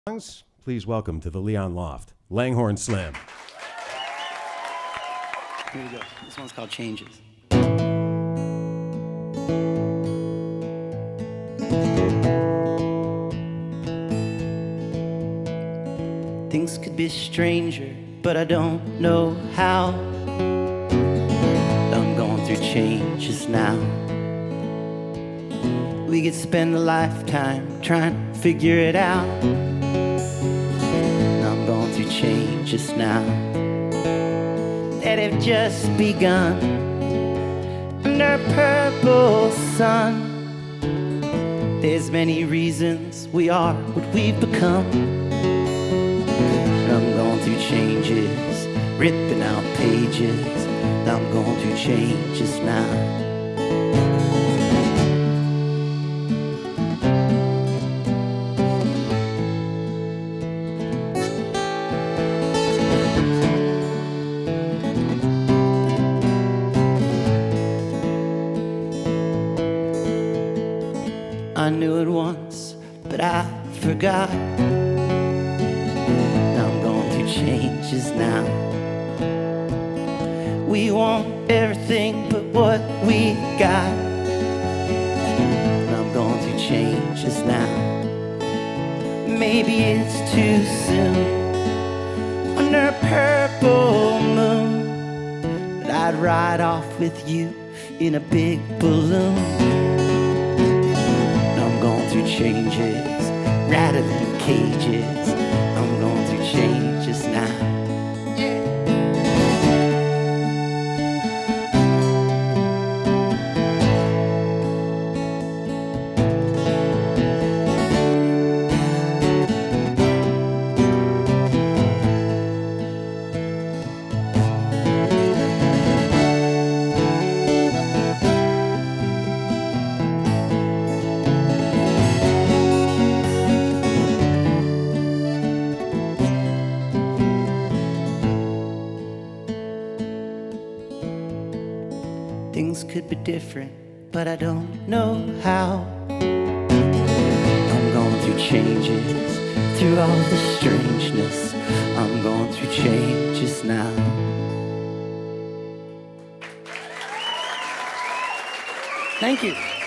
Songs, please welcome to the Leon Loft, Langhorne Slim. Here we go. This one's called Changes. Things could be stranger, but I don't know how. I'm going through changes now. We could spend a lifetime trying to figure it out. I'm going through changes now that have just begun under a purple sun. There's many reasons we are what we've become. I'm going through changes, ripping out pages. I'm going through changes now. I knew it once, but I forgot. Now I'm going through changes now. We want everything but what we got. Now I'm going through changes now. Maybe it's too soon under a purple moon, but I'd ride off with you in a big balloon. Going through changes, rattling cages. I'm going through changes now. Things could be different, but I don't know how. I'm going through changes, through all the strangeness. I'm going through changes now. Thank you.